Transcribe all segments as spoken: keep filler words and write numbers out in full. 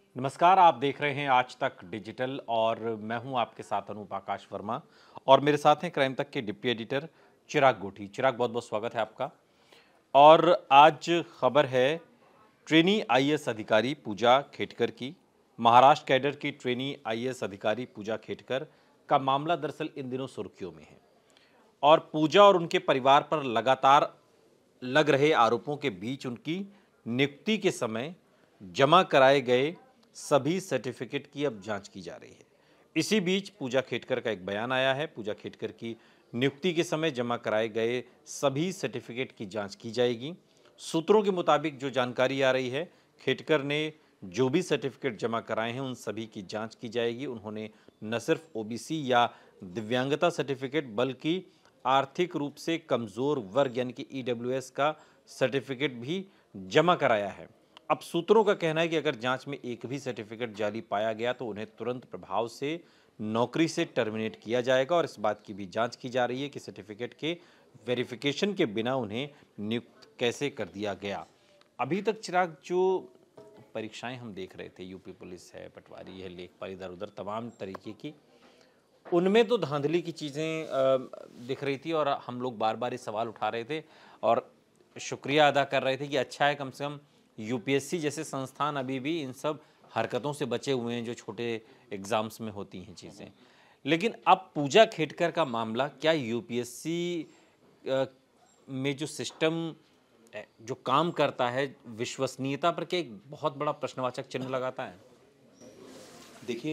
नमस्कार, आप देख रहे हैं आज तक डिजिटल और मैं हूं आपके साथ अनूप आकाश वर्मा और मेरे साथ हैं क्राइम तक के डिप्टी एडिटर चिराग गोठी। चिराग, बहुत बहुत स्वागत है आपका। और आज खबर है ट्रेनी आईएएस अधिकारी पूजा खेटकर की। महाराष्ट्र कैडर की ट्रेनी आईएएस अधिकारी पूजा खेटकर का मामला दरअसल इन दिनों सुर्खियों में है और पूजा और उनके परिवार पर लगातार लग रहे आरोपों के बीच उनकी नियुक्ति के समय जमा कराए गए सभी सर्टिफिकेट की अब जांच की जा रही है। इसी बीच पूजा खेटकर का एक बयान आया है। पूजा खेटकर की नियुक्ति के समय जमा कराए गए सभी सर्टिफिकेट की जांच की जाएगी। सूत्रों के मुताबिक जो जानकारी आ रही है, खेटकर ने जो भी सर्टिफिकेट जमा कराए हैं उन सभी की जांच की जाएगी। उन्होंने न सिर्फ ओबीसी या दिव्यांगता सर्टिफिकेट बल्कि आर्थिक रूप से कमजोर वर्ग यानी कि ईडब्ल्यूएस का सर्टिफिकेट भी जमा कराया है। अब सूत्रों का कहना है कि अगर जांच में एक भी सर्टिफिकेट जाली पाया गया तो उन्हें तुरंत प्रभाव से नौकरी से टर्मिनेट किया जाएगा और इस बात की भी जांच की जा रही है कि सर्टिफिकेट के वेरिफिकेशन के बिना उन्हें नियुक्त कैसे कर दिया गया। अभी तक चिराग, जो परीक्षाएं हम देख रहे थे, यूपी पुलिस है, पटवारी है, लेखपाल, इधर उधर तमाम तरीके की, उनमें तो धांधली की चीज़ें दिख रही थी और हम लोग बार बार ये सवाल उठा रहे थे और शुक्रिया अदा कर रहे थे कि अच्छा है कम से कम यूपीएससी जैसे संस्थान अभी भी इन सब हरकतों से बचे हुए हैं जो छोटे एग्जाम्स में होती हैं चीज़ें। लेकिन अब पूजा खेटकर का मामला क्या यूपीएससी में जो सिस्टम जो काम करता है विश्वसनीयता पर क्या एक बहुत बड़ा प्रश्नवाचक चिन्ह लगाता है? देखिए,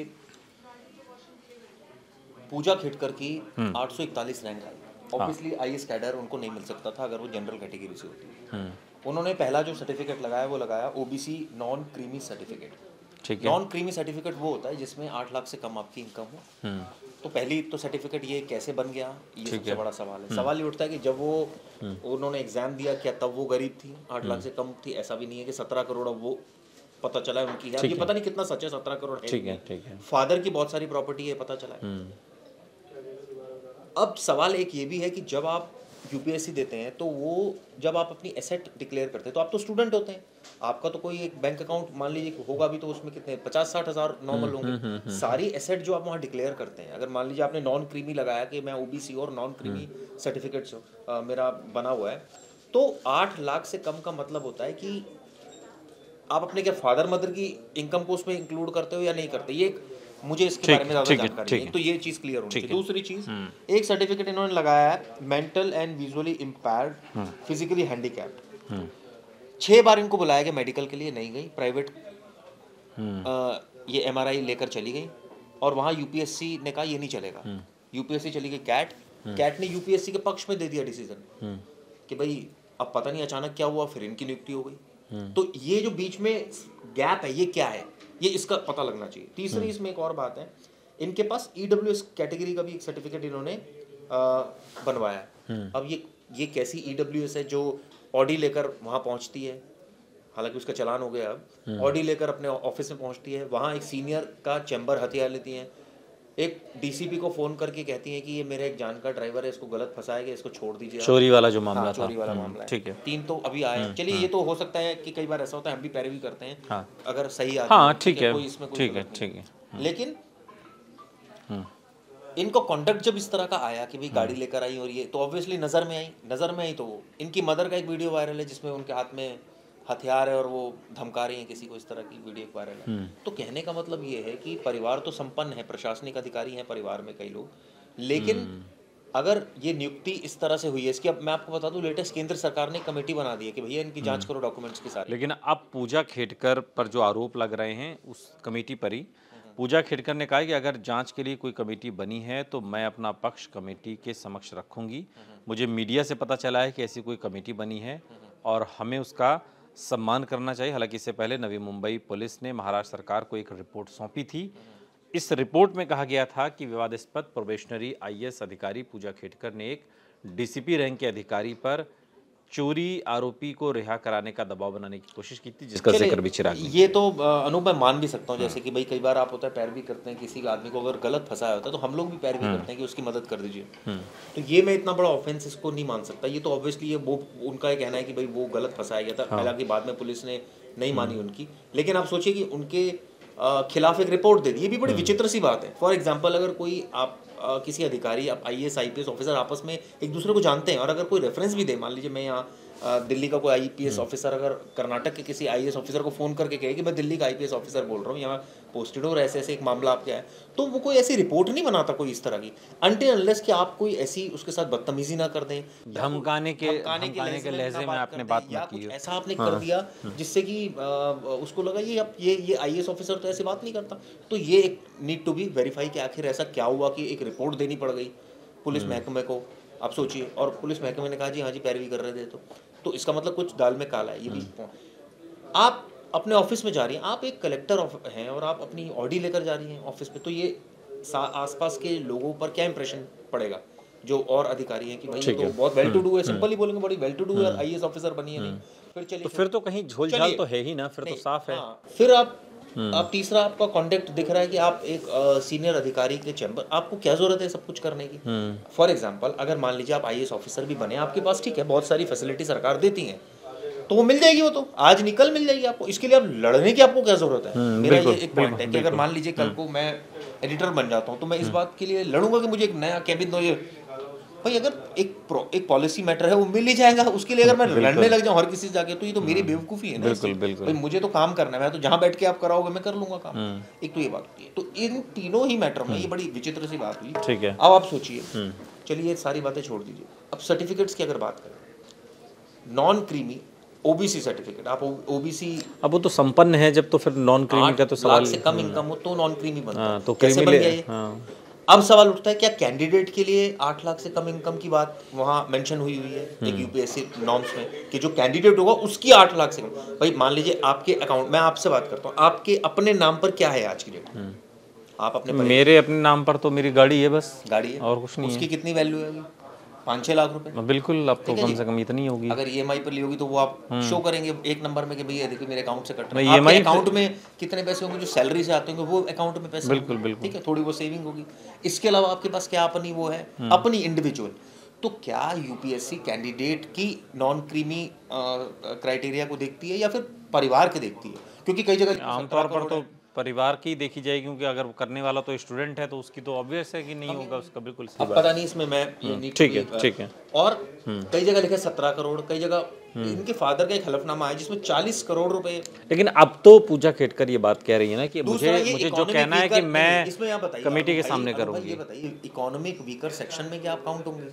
पूजा खेटकर की आठ सौ इकतालीस रैंक आई। ऑब्वियसली आईएएस कैडर उनको नहीं मिल सकता था अगर वो जनरल कैटेगरी से होती। उन्होंने पहला जो सर्टिफिकेट लगाया वो लगाया ओबीसी नॉन क्रीमी सर्टिफिकेट। ठीक है। नॉन क्रीमी सर्टिफिकेट वो होता है जिसमें आठ लाख से कम आपकी इनकम हो। तो पहली तो सर्टिफिकेट ये कैसे बन गया, ये सबसे बड़ा सवाल है। सवाल ये उठता है कि जब वो उन्होंने एग्जाम दिया क्या तब वो गरीब थी, आठ लाख से कम थी? ऐसा भी नहीं है कि सत्रह करोड़ अब वो पता चला है उनकी है। ये पता नहीं कितना सच है, सत्रह करोड़ है। ठीक है, ठीक है। फादर की बहुत सारी प्रॉपर्टी है, पता चला है। अब सवाल एक ये भी है कि जब आप यूपीएससी देते हैं तो वो जब आप अपनी एसेट डिक्लेयर करते हैं तो आप तो स्टूडेंट होते हैं, आपका तो कोई एक बैंक अकाउंट मान लीजिए होगा भी तो उसमें कितने पचास साठ हज़ार नॉर्मल होंगे। सारी एसेट जो आप वहाँ डिक्लेयर करते हैं, अगर मान लीजिए आपने नॉन क्रीमी लगाया कि मैं ओबीसी और नॉन क्रीमी सर्टिफिकेट मेरा बना हुआ है, तो आठ लाख से कम का मतलब होता है कि आप अपने क्या फादर मदर की इनकम को उसमें इंक्लूड करते हो या नहीं करते। ये मुझे इसके बारे में ज़्यादा जानकारी नहीं, तो ये चीज़ क्लियर होनी चाहिए। दूसरी चीज़, एक सर्टिफिकेट इन्होंने लगाया है mental and visually impaired, physically handicapped. छह बार इनको बुलाया गया मेडिकल के लिए, नहीं गई। प्राइवेट ये एमआरआई लेकर चली गई और वहाँ यूपीएससी ने कहा ये नहीं चलेगा। यूपीएससी चली गई कैट, कैट ने यूपीएससी के पक्ष में दे दिया डिसीजन कि भाई अब पता नहीं अचानक क्या हुआ, फिर इनकी नियुक्ति हो गई। तो ये जो बीच में गैप है ये क्या है, ये इसका पता लगना चाहिए। तीसरी इसमें एक और बात है, इनके पास ईडब्ल्यूएस कैटेगरी का भी एक सर्टिफिकेट इन्होंने बनवाया है। अब ये ये कैसी ईडब्ल्यूएस है जो ऑडी लेकर वहाँ पहुँचती है, हालांकि उसका चालान हो गया। अब ऑडी लेकर अपने ऑफिस में पहुँचती है, वहाँ एक सीनियर का चैम्बर हथियार लेती हैं, एक डीसीपी को फोन करके कहती हैं कि ये मेरा एक जानकार ड्राइवर है, इसको गलत फंसाया गया, इसको छोड़ दीजिए। चोरी वाला जो मामला हाँ, था, चोरी वाला मामला है। ठीक है। तीन तो अभी आए। चलिए, ये तो हो सकता है कि कई बार ऐसा होता है, हम भी पैरवी करते हैं। हाँ। अगर सही आदमी, हाँ, ठीक है, कोई इसमें कोई ठीक है, ठीक है। लेकिन इनको कॉन्डक्ट जब इस तरह का आया कि भाई गाड़ी लेकर आई और ये, तो ऑब्वियसली नजर में आई नजर में आई तो वो इनकी मदर का एक वीडियो वायरल है जिसमें उनके हाथ में हथियार है और वो धमका रही हैं किसी को, इस तरह की वीडियो वायरल है। तो कहने का मतलब ये है कि परिवार तो संपन्न है, प्रशासनिक अधिकारी हैं परिवार में कई लोग, लेकिन अगर ये नियुक्ति इस तरह से हुई है, इसकी अब मैं आपको बता दूं, लेटेस्ट केंद्र सरकार ने कमेटी बना दी है कि भैया इनकी जांच करो डॉक्यूमेंट्स के साथ। लेकिन अब पूजा खेटकर पर जो आरोप लग रहे हैं उस कमेटी पर ही पूजा खेटकर ने कहा कि अगर जांच के लिए कोई कमेटी बनी है तो मैं अपना पक्ष कमेटी के समक्ष रखूंगी। मुझे मीडिया से पता चला है कि ऐसी कोई कमेटी बनी है और हमें उसका सम्मान करना चाहिए। हालांकि इससे पहले नवी मुंबई पुलिस ने महाराष्ट्र सरकार को एक रिपोर्ट सौंपी थी। इस रिपोर्ट में कहा गया था कि विवादास्पद प्रोबेशनरी आईएएस अधिकारी पूजा खेटकर ने एक डीसीपी रैंक के अधिकारी पर चोरी आरोपी को रिहा कराने का दबाव बनाने की कोशिश की थी, जिसका जिक्र भी चिराग ने। ये तो अनुभव मैं मान भी सकता हूँ, जैसे कि भाई कई बार आप होता है पैरवी करते हैं किसी आदमी को, अगर गलत फंसाया होता है तो हम लोग भी पैरवी करते हैं कि उसकी मदद कर दीजिए। तो ये मैं इतना बड़ा ऑफेंस इसको नहीं मान सकता। ये तो ऑब्वियसली ये वो उनका ये कहना है कि भाई वो गलत फंसाया गया था, हालांकि बाद में पुलिस ने नहीं मानी उनकी। लेकिन आप सोचिए कि उनके आ, खिलाफ एक रिपोर्ट दे दी। ये भी बड़ी विचित्र सी बात है। फॉर एग्जांपल, अगर कोई आप आ, किसी अधिकारी, आप आईएएस आईपीएस ऑफिसर आपस में एक दूसरे को जानते हैं और अगर कोई रेफरेंस भी दे, मान लीजिए मैं यहाँ आ, दिल्ली का कोई आईपीएस ऑफिसर अगर कर्नाटक के किसी आईएएस ऑफिसर को फ़ोन करके कहे कि मैं दिल्ली का आईपीएस ऑफिसर बोल रहा हूँ, यहाँ पोस्टेड हो और ऐसे ऐसे एक मामला आपके है, तो वो कोई ऐसी रिपोर्ट नहीं बनाता कोई इस तरह की, अनटिल अनलेस कि आप कोई ऐसी उसके साथ बदतमीजी ना कर दें, धमकाने के धमकाने के धमकाने के लहजे लहजे में में ना आपने बात बात कर दें, या मत की कुछ हो। ऐसा आपने कर दिया जिससे कि आ, उसको लगा ये अब ये ये आईएएस ऑफिसर तो ऐसी बात नहीं करता। तो ये एक नीड टू बी वेरीफाई कि आखिर ऐसा क्या हुआ कि एक रिपोर्ट देनी पड़ गई पुलिस महकमे को। आप सोचिए, और पुलिस महकमे ने कहा जी हाँ जी पैरवी कर रहे थे, तो तो इसका मतलब कुछ दाल में काला है। ये भी आप अपने ऑफिस में जा रही हैं, आप एक कलेक्टर हैं और आप अपनी ऑडी लेकर जा रही हैं ऑफिस में, तो ये आसपास के लोगों पर क्या इंप्रेशन पड़ेगा जो और अधिकारी हैं कि भाई ये तो बहुत वेल टू डू है, सिंपल ही बोलेंगे बड़ी वेल टू डू है, आईएएस ऑफिसर बनी है नहीं। फिर चलिए, तो फिर तो कहीं झोल झाल तो है ही ना, फिर तो साफ है। फिर आप अब तीसरा आपका कॉन्टेक्ट दिख रहा है कि आप एक सीनियर अधिकारी के चैम्बर, आपको क्या जरूरत है सब कुछ करने की। फॉर एग्जांपल, अगर मान लीजिए आप आईएएस ऑफिसर भी बने, आपके पास ठीक है बहुत सारी फैसिलिटी सरकार देती है, तो वो मिल जाएगी, वो तो आज निकल मिल जाएगी आपको। इसके लिए आप लड़ने की आपको क्या जरूरत है। मेरा ये एक पॉइंट है कि अगर मान लीजिए कल को मैं एडिटर बन जाता हूँ तो मैं इस बात के लिए लड़ूंगा कि मुझे एक नया कैबिन दो। ये भाई अगर एक एक पॉलिसी मैटर है वो मिल ही जाएगा, उसके लिए अगर मैं लड़ने लग जाऊँ हर किसी से जाके, तो ये तो मेरी बेवकूफ़ी है ना। बिल्कुल बिल्कुल भाई मुझे तो काम करना है, मैं तो जहाँ बैठ के आप कराओगे मैं कर लूंगा काम। एक तो ये बात होती है। तो इन तीनों ही मैटर में ये बड़ी विचित्र सी बात हुई। ठीक है, अब आप सोचिए, चलिए सारी बातें छोड़ दीजिए, अब सर्टिफिकेट्स की अगर बात करें, नॉन क्रीमी ओबीसी सर्टिफिकेट, आप ओबीसी, अब वो तो संपन्न है जब, तो फिर नॉन क्रीमी का तो सवाल से कम इनकम हो तो नॉन क्रीमी बनता है, तो कैसे बन गया ये? हाँ। अब सवाल उठता है क्या कैंडिडेट के लिए आठ लाख से कम इनकम की बात वहाँ मेंशन हुई हुई है एक यूपीएससी नॉर्म्स में कि जो कैंडिडेट होगा उसकी आठ लाख से कम। भाई मान लीजिए आपके अकाउंट, मैं आपसे बात करता हूँ, आपके अपने नाम पर क्या है आज की डेट में? आप अपने मेरे अपने नाम पर तो मेरी गाड़ी है, बस गाड़ी है और कुछ नहीं। उसकी कितनी वैल्यू है? पाँच छः लाख रुपए। बिल्कुल, अब तो कम से कम इतनी होगी। अगर ईएमआई पर ली होगी तो वो आप शो करेंगे एक नंबर में कि भैया देखिए मेरे अकाउंट से कट रहा है। आपके अकाउंट में कितने पैसे होंगे जो सैलरी से आते होंगे वो अकाउंट में पैसे, बिल्कुल बिल्कुल, ठीक है, थोड़ी वो सेविंग होगी। इसके अलावा आपके पास क्या अपनी वो है, अपनी इंडिविजुअल। तो क्या यूपीएससी कैंडिडेट की नॉन क्रीमी क्राइटेरिया को देखती है या फिर परिवार के देखती है? क्योंकि कई जगह आमतौर पर तो परिवार की देखी जाएगी, क्योंकि अगर करने वाला तो स्टूडेंट है तो उसकी तो ऑब्वियस है कि नहीं होगा उसका। बिल्कुल अब पता नहीं इसमें मैं ये नहीं, ठीक है ठीक है। और कई जगह लिखा सत्रह करोड़, कई जगह इनके फादर का एक हलफनामा है जिसमें चालीस करोड़ रुपए। लेकिन अब तो पूजा खेटकर ये बात कह रही है ना कि मुझे मुझे जो कहना है कि मैं इसमें यहाँ बताइए कमेटी के सामने करूंगी। ये बताइए इकोनॉमिक वीकर सेक्शन में क्या आप काउंट होंगे?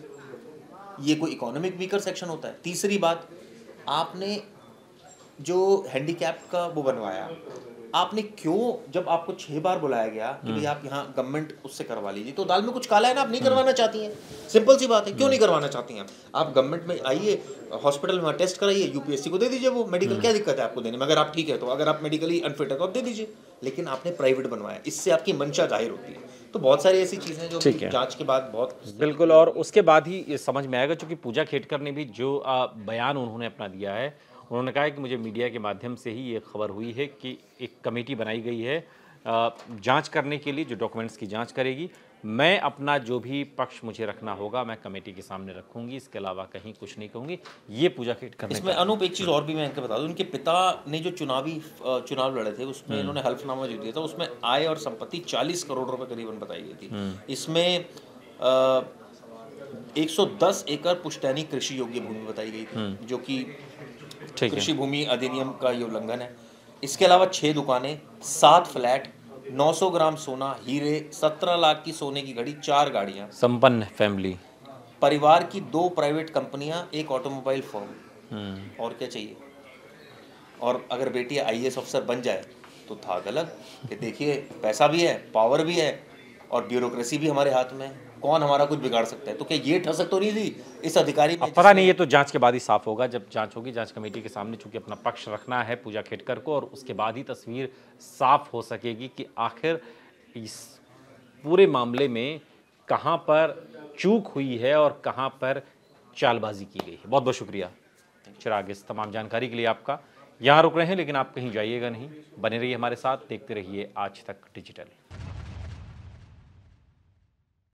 ये कोई इकोनॉमिक वीकर सेक्शन होता है? तीसरी बात, आपने जो हैंडीकैप का वो बनवाया, आपने क्यों, जब आपको छह बार बुलाया गया कि भाई आप यहाँ गवर्नमेंट उससे करवा लीजिए, तो दाल में कुछ काला है ना, आप नहीं करवाना चाहती हैं। सिंपल सी बात है, क्यों नहीं करवाना चाहती हैं आप? गवर्नमेंट में आइए, हॉस्पिटल में टेस्ट कराइए, यूपीएससी को दे दीजिए वो मेडिकल, क्या दिक्कत है आपको देने में? अगर आप ठीक है तो, अगर आप मेडिकली अनफिट है तो आप दे दीजिए। लेकिन आपने प्राइवेट बनवाया, इससे आपकी मंशा जाहिर होती है। तो बहुत सारी ऐसी चीज़ें जो जांच के बाद बहुत बिल्कुल, और उसके बाद ही ये समझ में आएगा। क्योंकि पूजा खेटकर ने भी जो बयान उन्होंने अपना दिया है, उन्होंने कहा है कि मुझे मीडिया के माध्यम से ही ये खबर हुई है कि एक कमेटी बनाई गई है जांच करने के लिए, जो डॉक्यूमेंट्स की जांच करेगी। मैं अपना जो भी पक्ष मुझे रखना होगा मैं कमेटी के सामने रखूंगी, इसके अलावा कहीं कुछ नहीं कहूंगी। ये पूजा खेटकर ने। इसमें अनूप एक चीज़ और भी मैं इनके बता दूं, उनके पिता ने जो चुनावी चुनाव लड़े थे उसमें इन्होंने हल्फनामा जो दिया था उसमें आय और संपत्ति चालीस करोड़ रुपए करीबन बताई गई थी। इसमें एक सौ दस एकड़ पुश्तैनी कृषि योग्य भूमि बताई गई थी, जो कि कृषि भूमि अधिनियम का ये उल्लंघन है। इसके अलावा छह दुकानें, सात फ्लैट, नौ सौ ग्राम सोना, हीरे, सत्रह लाख की सोने की घड़ी, चार गाड़ियां, संपन्न फैमिली, परिवार की दो प्राइवेट कंपनियां, एक ऑटोमोबाइल फर्म। और क्या चाहिए? और अगर बेटी आईएएस ऑफिसर बन जाए तो था गलत कि देखिए पैसा भी है, पावर भी है और ब्यूरोक्रेसी भी हमारे हाथ में, कौन हमारा कुछ बिगाड़ सकता है? तो क्या ये ठसक तो नहीं थी इस अधिकारी में? पता नहीं, ये तो जांच के बाद ही साफ होगा। जब जांच होगी, जांच कमेटी के सामने चूंकि अपना पक्ष रखना है पूजा खेटकर को, और उसके बाद ही तस्वीर साफ हो सकेगी कि आखिर इस पूरे मामले में कहां पर चूक हुई है और कहां पर चालबाजी की गई है। बहुत बहुत शुक्रिया चिराग, इस तमाम जानकारी के लिए आपका। यहाँ रुक रहे हैं लेकिन आप कहीं जाइएगा नहीं, बने रहिए हमारे साथ, देखते रहिए आज तक डिजिटल।